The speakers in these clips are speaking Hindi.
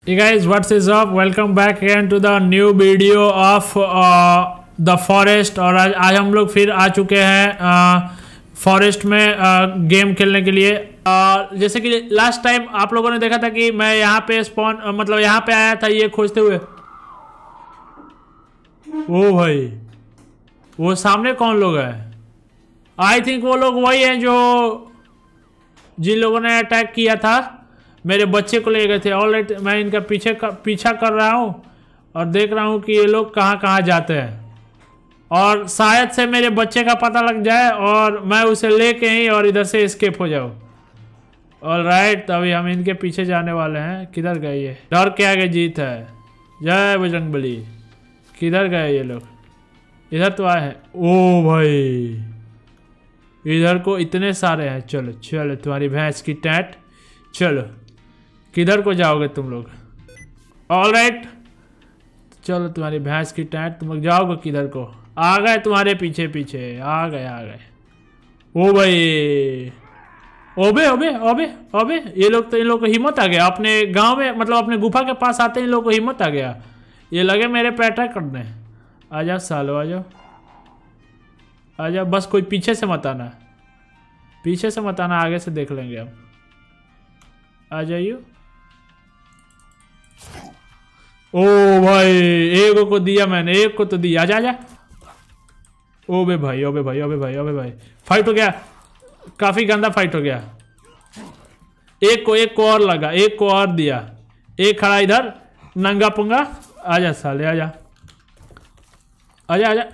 Hey guys, what is up? Welcome back again to the new video of the forest। और आज हम लोग फिर आ चुके हैं फॉरेस्ट में गेम खेलने के लिए। जैसे कि लास्ट टाइम आप लोगों ने देखा था कि मैं यहाँ पे स्पॉन मतलब यहाँ पे आया था ये खोजते हुए। ओ भाई, वो सामने कौन लोग हैं? आई थिंक वो लोग वही हैं जो जिन लोगों ने अटैक किया था, मेरे बच्चे को ले गए थे। ऑलराइट, मैं इनका पीछा कर रहा हूँ और देख रहा हूँ कि ये लोग कहाँ कहाँ जाते हैं, और शायद से मेरे बच्चे का पता लग जाए और मैं उसे लेके ही और इधर से एस्केप हो जाऊँ। ऑलराइट, तभी हम इनके पीछे जाने वाले हैं। किधर गए ये? डर के आगे जीत है। जय बजरंगबली। किधर गए ये लोग? इधर तो आए हैं। ओ भाई, इधर को इतने सारे हैं। चलो चलो, तुम्हारी भैंस की टैट। चलो, किधर को जाओगे तुम लोग? ऑलराइट, चलो तुम्हारी भैंस की टैट, तुम लोग जाओगे किधर को? आ गए तुम्हारे पीछे पीछे, आ गए। ओ भाई, ओबे ओबे ओबे ओबे, ये लोग तो, इन लोग को हिम्मत आ गया अपने गांव में, मतलब अपने गुफा के पास आते इन लोग को हिम्मत आ गया। ये लगे मेरे पे अटैक करने। आ जाओ सालो, आ जाओ आ जाओ, बस कोई पीछे से मत आना, पीछे से मत आना, आगे से देख लेंगे हम। आ जाइयो। ओ भाई, एक को दिया मैंने, एक को तो दिया। आजा आजा। ओबे भाई ओबे भाई ओबे भाई ओबे भाई, फाइट हो गया, काफी गंदा फाइट हो गया। एक को और लगा, एक को और दिया। एक खड़ा इधर नंगा पुंगा। आजा साले, आजा आजा आजा।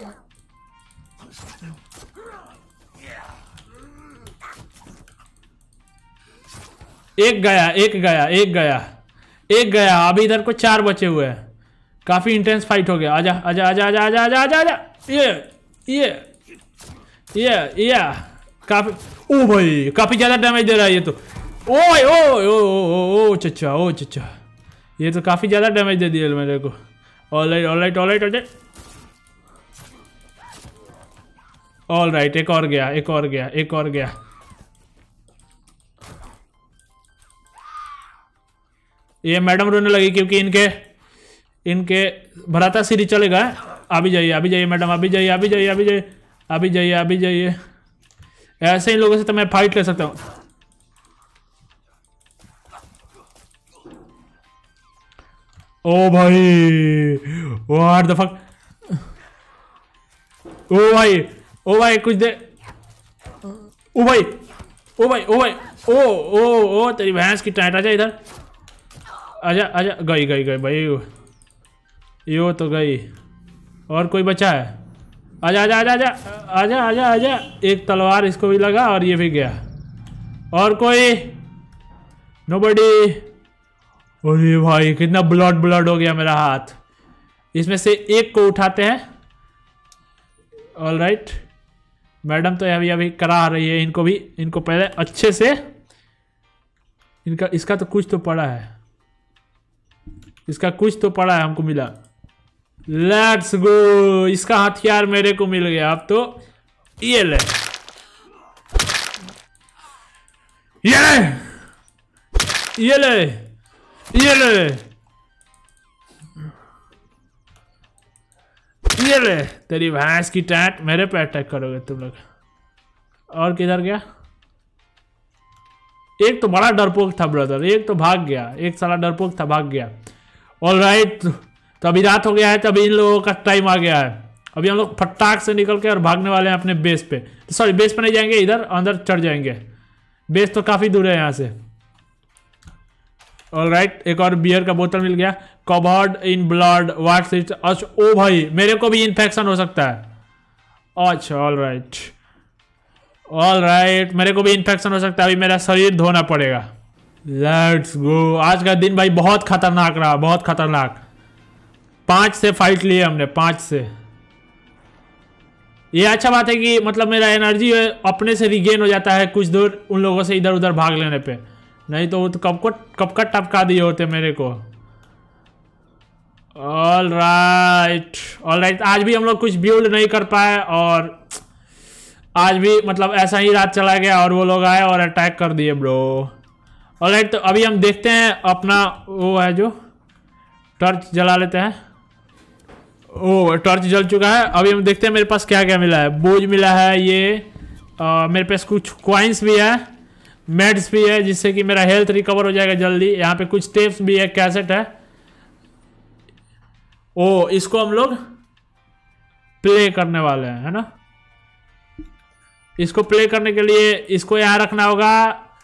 एक गया। अभी इधर को 4 बचे हुए हैं। काफी इंटेंस फाइट हो गया। आजा आजा आजा आजा आजा आजा आजा आजा। ये काफी, ओ भाई काफी ज्यादा डैमेज दे रहा है ये तो। ओए ओ ओ चचा, ओ चचा, ये तो काफी ज्यादा डैमेज दे दिया मेरे को। Alright alright alright alright alright, एक और गया। ये मैडम रोने लगी क्योंकि इनके भराता सीरी चलेगा। अभी जाइए मैडम, अभी जाइए। ऐसे इन लोगों से तो मैं फाइट ले सकता हूँ। ओ भाई, व्हाट द फक। ओ भाई कुछ दे। ओ भाई ओ तेरी भैंस की टाइट। आजा इधर, आजा आजा। गई भाई, यो तो गई। और कोई बचा है? आजा आजा आजा आजा आजा आजा। एक तलवार इसको भी लगा और ये भी गया। और कोई? नोबडी। अरे भाई, कितना ब्लड हो गया मेरा हाथ। इसमें से एक को उठाते हैं। ऑलराइट, मैडम तो अभी करा रही है इनको पहले अच्छे से। इसका तो कुछ तो पड़ा है, हमको मिला। लेट्स गो, इसका हथियार मेरे को मिल गया। अब तो ये ले, तेरी भैंस की टैट। मेरे पे अटैक करोगे तुम लोग? और किधर गया? एक तो बड़ा डरपोक था ब्रदर, एक तो भाग गया। एक साला डरपोक था, भाग गया। ऑलराइट, तो अभी रात हो गया है, तभी इन लोगों का टाइम आ गया है। अभी हम लोग फटाक से निकल के और भागने वाले हैं अपने बेस पे। सॉरी, बेस पे नहीं जाएंगे, इधर अंदर चढ़ जाएंगे। बेस तो काफी दूर है यहाँ से। ऑलराइट, एक और बियर का बोतल मिल गया। Covered in blood, what's it? अच्छा, ओ भाई, मेरे को भी इन्फेक्शन हो सकता है। अच्छा, ऑलराइट, मेरे को भी इन्फेक्शन हो सकता है। अभी मेरा शरीर धोना पड़ेगा। Let's go. आज का दिन भाई बहुत खतरनाक रहा, बहुत खतरनाक। 5 से फाइट लिए हमने, 5 से। ये अच्छा बात है कि मतलब मेरा एनर्जी अपने से रिगेन हो जाता है कुछ दूर उन लोगों से इधर उधर भाग लेने पे। नहीं तो वो तो कब का टपका दिए होते मेरे को। ऑलराइट, आज भी हम लोग कुछ बिल्ड नहीं कर पाए, और आज भी मतलब ऐसा ही रात चला गया और वो लोग आए और अटैक कर दिए ब्रो। ऑलराइट, तो अभी हम देखते हैं अपना वो है जो टॉर्च जला लेते हैं। ओ टॉर्च जल चुका है। अभी हम देखते हैं मेरे पास क्या क्या मिला है। बोझ मिला है, ये मेरे पास कुछ क्वाइंस भी है, मेड्स भी है जिससे कि मेरा हेल्थ रिकवर हो जाएगा जल्दी। यहाँ पे कुछ टेप्स भी है, कैसेट है। ओ इसको हम लोग प्ले करने वाले हैं, है ना। इसको प्ले करने के लिए इसको यहाँ रखना होगा,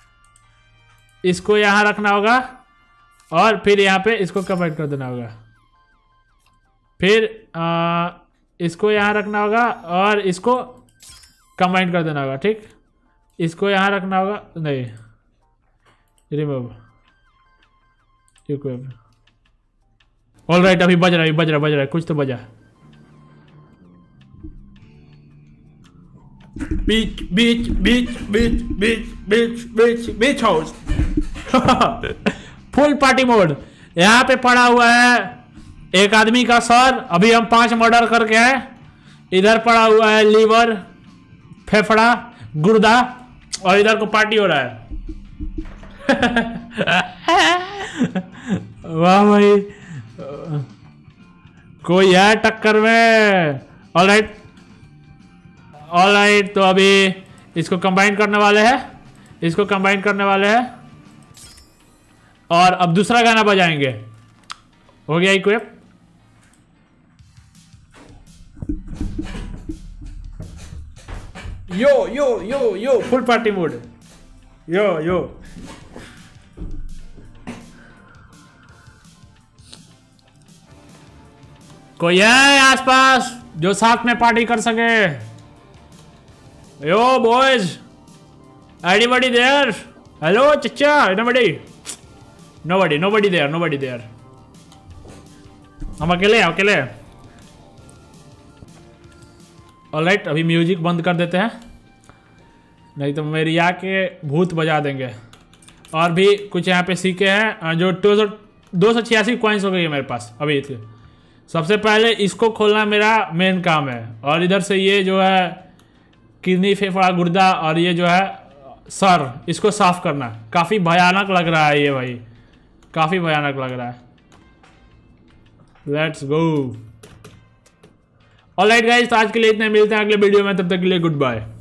इसको यहाँ रखना होगा और फिर यहाँ पे इसको कंबाइन कर देना होगा। फिर इसको यहाँ रखना होगा और इसको कंबाइन कर देना होगा। ठीक, इसको यहाँ रखना होगा, नहीं रिमूव इक्विप। ऑलराइट, अभी बज रहा है, बज रहा है, कुछ तो बजा। Beach beach beach beach beach beach beach beach house full party mode. यहाँ पे पड़ा हुआ है एक आदमी का सर, अभी हम 5 मर्डर करके आए। इधर पड़ा हुआ है लीवर, फेफड़ा, गुर्दा और इधर को पार्टी हो रहा है वाह भाई, कोई है टक्कर में। ऑलराइट ऑलराइट, तो अभी इसको कंबाइन करने वाले हैं, इसको कंबाइन करने वाले हैं और अब दूसरा गाना बजाएंगे। हो गया equip. Yo yo yo yo full party mode, yo yo. कोई है आसपास जो साथ में पार्टी कर सके? Yo boys, anybody there? Hello चचा, anybody? Nobody, nobody there, nobody there. हम अकेले हैं, अकेले हैं। ऑलराइट, अभी म्यूजिक बंद कर देते हैं, नहीं तो मेरी आके भूत बजा देंगे। और भी कुछ यहाँ पे सीखे हैं जो 286 कॉइन्स हो गई है मेरे पास अभी। सबसे पहले इसको खोलना मेरा मेन काम है और इधर से ये जो है किडनी, फेफड़ा, गुर्दा और ये जो है सर, इसको साफ करना। काफ़ी भयानक लग रहा है ये भाई, काफ़ी भयानक लग रहा है। Let's go. ऑलराइट गाइस, तो आज के लिए इतने, मिलते हैं अगले वीडियो में, तब तक के लिए गुड बाय।